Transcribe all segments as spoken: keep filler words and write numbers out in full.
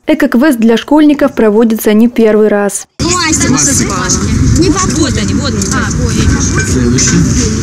Эко-квест для школьников проводится не первый раз. Не вот они, вот они. А, Следующий.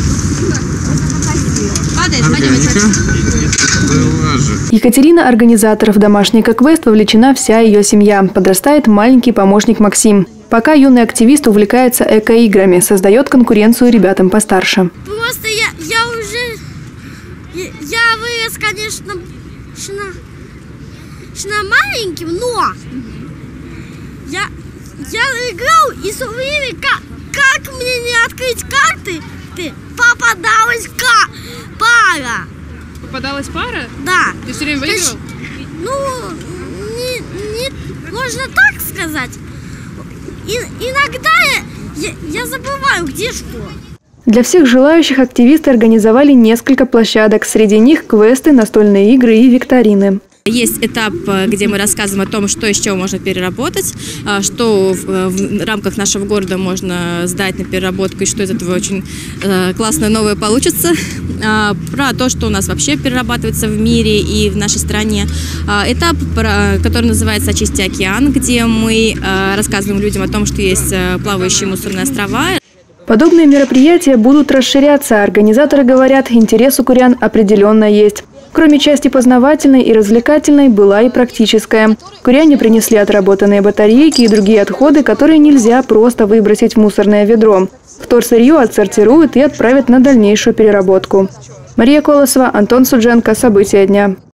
Падает, пойдемте. Екатерина, организатор в домашний эко-квест, вовлечена вся ее семья. Подрастает маленький помощник Максим. Пока юный активист увлекается эко-играми, создает конкуренцию ребятам постарше. Просто я, я уже, я, я вырос, конечно, шна, шна маленьким, но я, я играл, и все время, как, как мне не открыть карты, ты, попадалась ка, пара. Попадалась пара? Да. Ты все время выигрывал? Ну, не, не, можно так сказать. И, иногда я, я, я забываю, где что. Для всех желающих активисты организовали несколько площадок. Среди них квесты, настольные игры и викторины. Есть этап, где мы рассказываем о том, что из чего можно переработать, что в рамках нашего города можно сдать на переработку и что из этого очень классное новое получится. Про то, что у нас вообще перерабатывается в мире и в нашей стране. Этап, который называется «Очисти океан», где мы рассказываем людям о том, что есть плавающие мусорные острова. Подобные мероприятия будут расширяться. Организаторы говорят, интерес у курян определенно есть. Кроме части познавательной и развлекательной, была и практическая. Куряне принесли отработанные батарейки и другие отходы, которые нельзя просто выбросить в мусорное ведро. Вторсырье отсортируют и отправят на дальнейшую переработку. Мария Колосова, Антон Судженко. События дня.